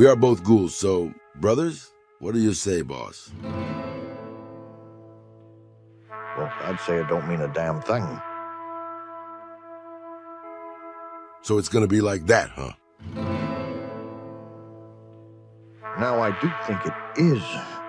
We are both ghouls, so, brothers, what do you say, boss? Well, I'd say it don't mean a damn thing. So it's gonna be like that, huh? Now, I do think it is